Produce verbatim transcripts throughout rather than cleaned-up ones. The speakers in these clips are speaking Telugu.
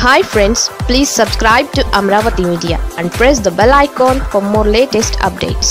Hi friends, please subscribe to Amravati Media and press the bell icon for more latest updates.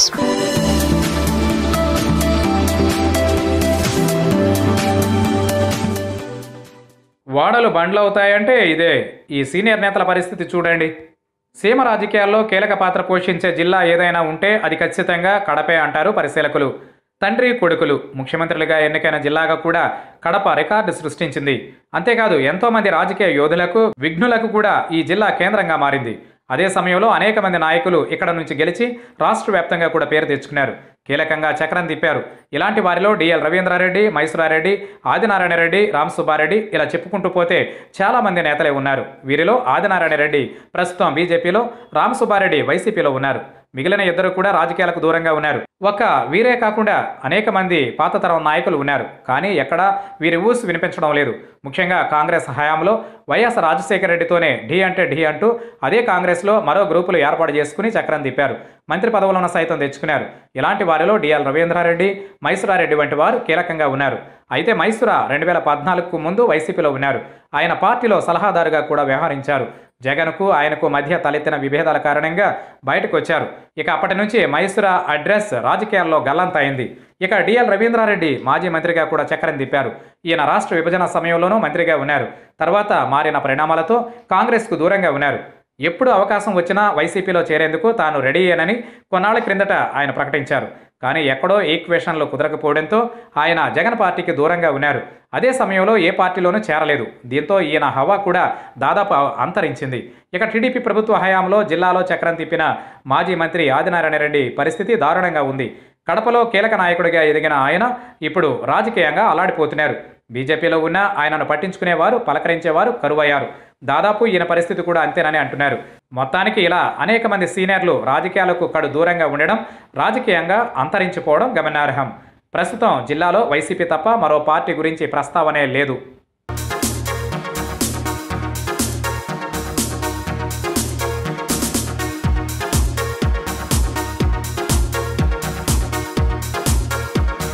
వాడలు బండ్లవుతాయంటే ఇదే. ఈ సీనియర్ నేతల పరిస్థితి చూడండి. సీమ రాజకీయాల్లో కీలక పాత్ర పోషించే జిల్లా ఏదైనా ఉంటే అది ఖచ్చితంగా కడపే అంటారు పరిశీలకులు. తండ్రి కొడుకులు ముఖ్యమంత్రులుగా ఎన్నికైన జిల్లాగా కూడా కడప రికార్డు సృష్టించింది. అంతేకాదు ఎంతోమంది రాజకీయ యోధులకు విఘ్నులకు కూడా ఈ జిల్లా కేంద్రంగా మారింది. అదే సమయంలో అనేక మంది నాయకులు ఇక్కడ నుంచి గెలిచి రాష్ట్ర వ్యాప్తంగా కూడా పేరు తెచ్చుకున్నారు. కీలకంగా చక్రం తిప్పారు. ఇలాంటి వారిలో డిఎల్ రవీంద్రారెడ్డి, మైసూరారెడ్డి, ఆదినారాయణ రెడ్డి, రామసుబ్బారెడ్డి ఇలా చెప్పుకుంటూ పోతే చాలామంది నేతలే ఉన్నారు. వీరిలో ఆదినారాయణ రెడ్డి ప్రస్తుతం బీజేపీలో, రామసుబ్బారెడ్డి వైసీపీలో ఉన్నారు. మిగిలిన ఇద్దరు కూడా రాజకీయాలకు దూరంగా ఉన్నారు. ఒక వీరే కాకుండా అనేక మంది పాత తరం నాయకులు ఉన్నారు. కానీ ఎక్కడా వీరి ఊసు వినిపించడం లేదు. ముఖ్యంగా కాంగ్రెస్ హయాంలో వైఎస్ రాజశేఖర రెడ్డితోనే ఢీ అంటే ఢీ అంటూ అదే కాంగ్రెస్లో మరో గ్రూపులు ఏర్పాటు చేసుకుని చక్రం తిప్పారు. మంత్రి పదవులను సైతం తెచ్చుకున్నారు. ఇలాంటి వారిలో డిఎల్ రవీంద్రారెడ్డి, మైసూరారెడ్డి వంటి వారు కీలకంగా ఉన్నారు. అయితే మైసూరా రెండు వేల పద్నాలుగుకు ముందు వైసీపీలో ఉన్నారు. ఆయన పార్టీలో సలహాదారుగా కూడా వ్యవహరించారు. జగన్కు ఆయనకు మధ్య తలెత్తిన విభేదాల కారణంగా బయటకు వచ్చారు. ఇక అప్పటి నుంచి మైసూరా అడ్రస్ రాజకీయాల్లో గల్లంతైంది. ఇక డిఎల్ రవీంద్రారెడ్డి మాజీ మంత్రిగా కూడా చక్రం తిప్పారు. ఈయన రాష్ట్ర విభజన సమయంలోనూ మంత్రిగా ఉన్నారు. తర్వాత మారిన పరిణామాలతో కాంగ్రెస్కు దూరంగా ఉన్నారు. ఎప్పుడు అవకాశం వచ్చినా వైసీపీలో చేరేందుకు తాను రెడీయేనని కొన్నాళ్ల క్రిందట ఆయన ప్రకటించారు. కానీ ఎక్కడో ఈక్వేషన్లు కుదరకపోవడంతో ఆయన జగన్ పార్టీకి దూరంగా ఉన్నారు. అదే సమయంలో ఏ పార్టీలోనూ చేరలేదు. దీంతో ఈయన హవా కూడా దాదాపు అంతరించింది. ఇక టీడీపీ ప్రభుత్వ హయాంలో జిల్లాలో చక్రం తిప్పిన మాజీ మంత్రి ఆదినారాయణ రెడ్డి పరిస్థితి దారుణంగా ఉంది. కడపలో కీలక నాయకుడిగా ఎదిగిన ఆయన ఇప్పుడు రాజకీయంగా అల్లాడిపోతున్నారు. బీజేపీలో ఉన్న ఆయనను పట్టించుకునేవారు, పలకరించేవారు కరువయ్యారు. దాదాపు ఈయన పరిస్థితి కూడా అంతేనని అంటున్నారు. మొత్తానికి ఇలా అనేక మంది సీనియర్లు రాజకీయాలకు కడు దూరంగా ఉండడం, రాజకీయంగా అంతరించిపోవడం గమనార్హం. ప్రస్తుతం జిల్లాలో వైసీపీ తప్ప మరో పార్టీ గురించి ప్రస్తావనే లేదు.